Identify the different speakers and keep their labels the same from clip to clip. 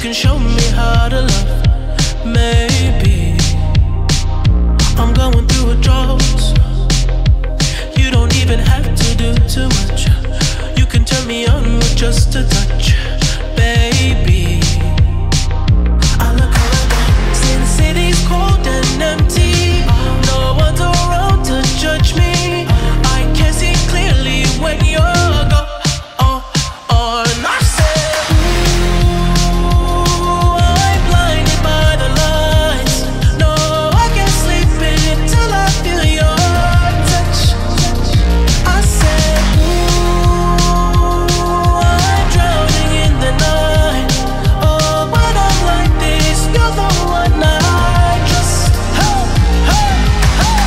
Speaker 1: can show me how to love. Maybe I'm going through a drought. You don't even have to do too much. You can turn me on with just a touch, baby. I look around, see the city's cold and empty. No one's around to judge me. I can see clearly when you're gone. I said, ooh, I'm blinded by the lights. No, I can't sleep until I feel your touch. I said, ooh, I'm drowning in the night. Oh, when I'm like this, you're the one I trust. Hey, hey, hey.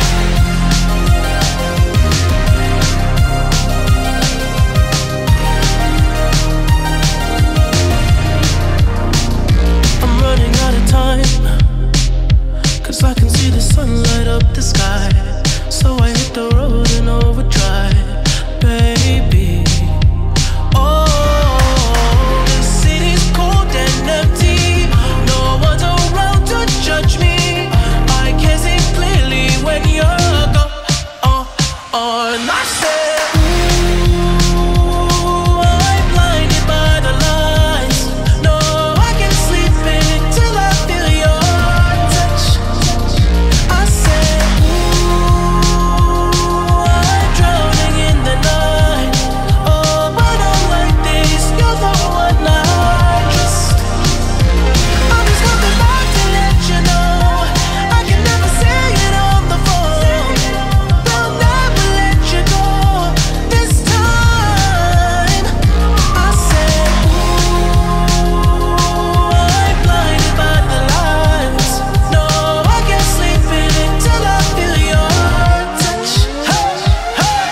Speaker 1: I'm running out of time, 'cause I can see the sun light up the sky. So I hit the road in overdrive, baby. Oh, the city's cold and empty. No one's around to judge me. I can see clearly when you're gone. And I said, ooh, I'm blinded by the lights. No, I can't sleep until I feel your touch. I said, ooh, I'm drowning in the night. Oh, when I'm like this, you're the one I trust. I'm just coming back to let you know I can never say it on the phone. They'll never let you go this time. I said, ooh, I'm blinded by the lights. No, I can't sleep until I feel your touch. Hey, hey,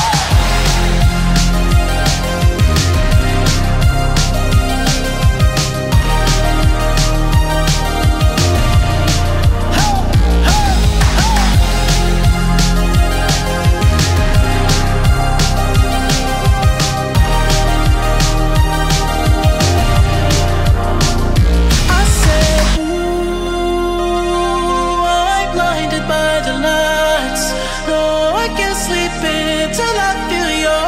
Speaker 1: I said, ooh, I'm blinded by the lights. No, I can't sleep until I feel your